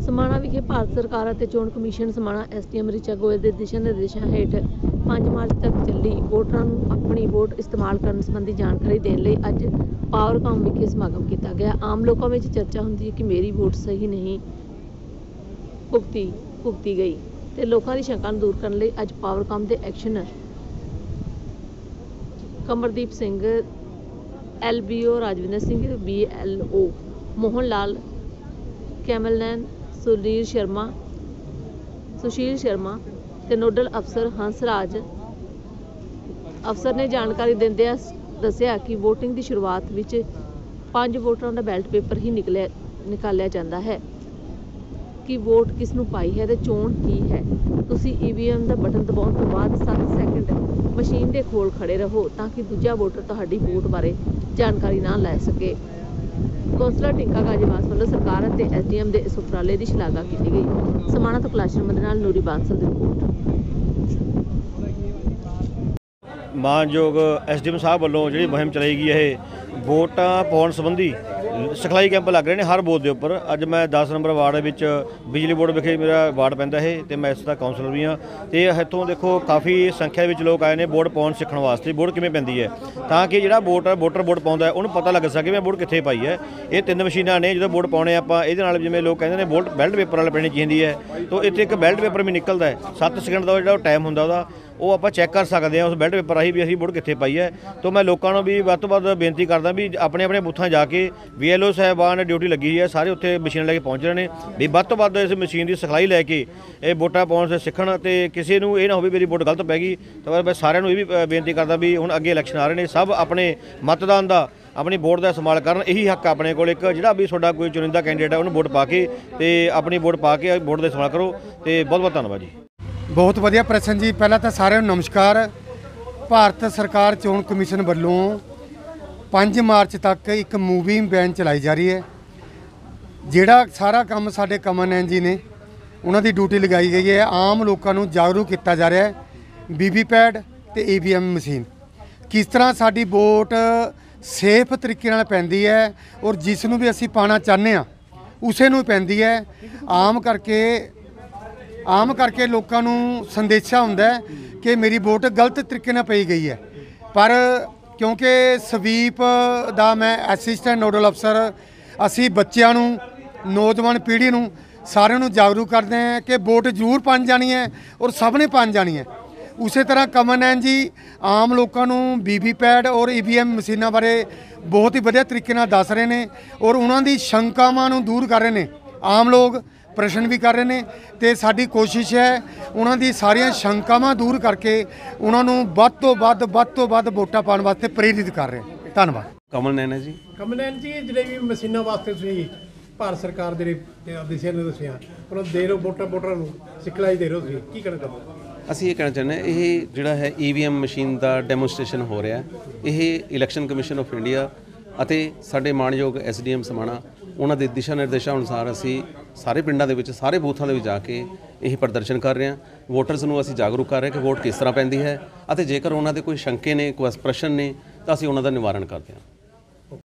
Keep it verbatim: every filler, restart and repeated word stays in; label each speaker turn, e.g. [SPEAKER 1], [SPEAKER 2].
[SPEAKER 1] समाणा विखे भारत सरकार ਅਤੇ ਚੋਣ commission Samana S D M Richa Goyal ਦੇ ਦਿਸ਼ਾ ਨਿਰਦੇਸ਼ਾਂ ਹੇਠ ਪੰਜ ਮਾਰਚ ਤੱਕ ਚੱਲੀ ਵੋਟਰਾਂ ਨੂੰ ਆਪਣੀ ਵੋਟ ਇਸਤੇਮਾਲ ਕਰਨ ਸੰਬੰਧੀ ਜਾਣਕਾਰੀ ਦੇਣ ਲਈ ਅੱਜ ਪਾਵਰਕਾਮ ਵਿਖੇ ਸਮਾਗਮ ਕੀਤਾ ਗਿਆ। ਆਮ ਲੋਕਾਂ ਵਿੱਚ ਚਰਚਾ ਹੁੰਦੀ ਹੈ ਕਿ ਮੇਰੀ ਵੋਟ ਸਹੀ ਨਹੀਂ ਭੁਗਤੀ ਭੁਗਤੀ ਗਈ ਤੇ ਲੋਕਾਂ ਦੀ ਸ਼ੰਕਾ ਨੂੰ ਦੂਰ ਕਰਨ ਲਈ ਅੱਜ ਪਾਵਰਕਾਮ ਦੇ XEN Kamardeep Singh, L B O Rajwinder Singh, B L O Mohan Lal, कैमलनैन, सुनील शर्मा सुशील शर्मा ते नोडल अफसर हंसराज अफसर ने जानकारी देंदे दस्सिया कि वोटिंग की शुरुआत विच पांच वोटरां दा बैलेट पेपर ही निकलिया निकालिया जाता है कि वोट किस नूं पाई है ते चोण की है। तुसीं ई वी एम दा बटन दबाउण तो बाद सत्त सैकेंड मशीन के कोल खड़े रहो ताकि दूजा वोटर तुहाडी वोट बारे जानकारी ना लै सके। कौंसलर टिंका गाजीवास वालों सरकार और एस डी एम के इस उपराले की शलाघा की गई। समाणा तो कैलाश शर्मा दे नाल नूरी बांसल की रिपोर्ट।
[SPEAKER 2] मानयोग एस डी एम साहब वालों जी मुहिम चलाई गई है वोटां पाउण संबंधी सिखलाई कैंप लग रहे हैं हर बूथ के उपर। अज मैं दस नंबर वार्ड विच बिजली बोर्ड विखे मेरा वार्ड पैंदा है तो मैं इसका काउंसलर भी हाँ। तो इतों देखो काफ़ी संख्या में लोग आए हैं वोट पाउण सीखण वास्ते वोट किवें पैंदी है ताकि जिहड़ा वोट वोटर वोट पाउंदा है उन्होंने पता लग सके मैं वोट कित्थे पाई है। ये तीन मशीनां ने जो वोट पाने आपां इहदे नाल जिवें लोग कहंदे ने वोट बैलेट पेपर वाल पैणी चाहीदी है तो इत्थे एक बैलेट पेपर भी निकलदा है सत्त सैकेंड का जिहड़ा टाइम हुंदा उहदा वो आप चैक कर सकते हैं उस बैलेट पेपर राही भी असीं वोट कित्थे पाई है। तो मैं लोगों को भी वध तो वध बेनती करदा भी अपने अपने बूथां जाके वी एल ओ साहबान ड्यूटी लगी हुई है सारे उत्थे मशीन लैके पहुँच रहे हैं भी वध तो वध इस मशीन की सिखलाई लैके ये वोटां पाउण से सीखण ते किसी नूं ये ना होवे मेरी वोट गलत पै गई। तो मैं सारिਆਂ ਨੂੰ ਇਹ भी बेनती करदा भी हुण अगे इलैक्शन आ रहे हैं सब अपने मतदान का अपनी वोट का इस्तेमाल करन। यही हक अपने कोल एक जिहड़ा भी तुहाडा कोई चुनिंदा कैंਡੀਡੇਟ है उन्होंने वोट पा के ते अपनी वोट पा के वोट का इस्तेमाल करो। तो बहुत बहुत धन्यवाद जी।
[SPEAKER 3] बहुत वधिया प्रश्न जी। पहला तो सारे नमस्कार। भारत सरकार चोण कमीशन वालों पाँच मार्च तक एक मूविंग वैन चलाई जा रही है जिहड़ा सारा काम साडे कमलनैन जी ने उन्हां दी ड्यूटी लगाई गई है। आम लोगों को जागरूक किया जा रहा है वी वी पैड ते ई वी एम मशीन किस तरह साडी वोट सेफ तरीके नाल पैंदी है और जिस नूं भी असीं पाना चाहते हैं उसे नूं पैंदी है। आम करके आम करके लोगों को संदेशा हुंदा है कि मेरी वोट गलत तरीके नाल पई गई है पर क्योंकि स्वीप दा मैं असिस्टेंट नोडल अफसर असी बच्चों नौजवान पीढ़ी नूं सारिਆਂ ਨੂੰ जागरूक करते हैं कि वोट जरूर पाई जानी है और सब ने पाई जानी है। उस तरह कमलनैन जी आम लोगों को वी वी पैड और ई वी एम मशीनों बारे बहुत ही वधिया तरीके नाल दस रहे हैं और उन्होंने शंकावां नूं दूर कर रहे हैं। आम लोग प्रश्न भी कर रहे हैं तो साडी कोशिश है उन्होंने सारिया शंकावां दूर करके उन्होंने वध तो वध वध तो वध वोटां पाउण वास्ते प्रेरित कर रहे हैं। धन्यवाद।
[SPEAKER 4] कमलनैन है जी।
[SPEAKER 5] कमलनैन जी जिहड़े भी मशीनों वास्ते तुसीं भारत सरकार दे दिशा निर्देशां उन्होंने दे रहे वोटर वोटरां नूं सिखलाई दे रहे हो तुसीं की कहना चाहुंदे हो?
[SPEAKER 4] ਅਸੀਂ ਇਹ ਕਹਿਣਾ ਚਾਹੁੰਦੇ ਹਾਂ ਇਹ ਜਿਹੜਾ ਹੈ ਈ ਵੀ ਐਮ ਮਸ਼ੀਨ ਦਾ ਡੈਮੋਨਸਟ੍ਰੇਸ਼ਨ ਹੋ ਰਿਹਾ ਇਹ ਇਲੈਕਸ਼ਨ ਕਮਿਸ਼ਨ ਆਫ ਇੰਡੀਆ ਅਤੇ ਸਾਡੇ ਮਾਣਯੋਗ ਐਸ ਡੀ ਐਮ ਸਮਾਣਾ ਉਹਨਾਂ ਦੇ ਦਿਸ਼ਾ ਨਿਰਦੇਸ਼ਾਂ ਅਨੁਸਾਰ ਅਸੀਂ ਸਾਰੇ ਪਿੰਡਾਂ ਦੇ ਵਿੱਚ ਸਾਰੇ ਬੂਥਾਂ ਦੇ ਵਿੱਚ ਜਾ ਕੇ ਇਹ ਪ੍ਰਦਰਸ਼ਨ ਕਰ ਰਹੇ ਹਾਂ। ਵੋਟਰਸ ਨੂੰ ਅਸੀਂ ਜਾਗਰੂਕ ਕਰ ਰਹੇ ਕਿ ਵੋਟ ਕਿਸ ਤਰ੍ਹਾਂ ਪੈਂਦੀ ਹੈ ਅਤੇ ਜੇਕਰ ਉਹਨਾਂ ਦੇ ਕੋਈ ਸ਼ੰਕੇ ਨੇ ਕੋਈ ਪ੍ਰਸ਼ਨ ਨੇ ਤਾਂ ਅਸੀਂ ਉਹਨਾਂ ਦਾ ਨਿਵਾਰਨ ਕਰਦੇ ਹਾਂ।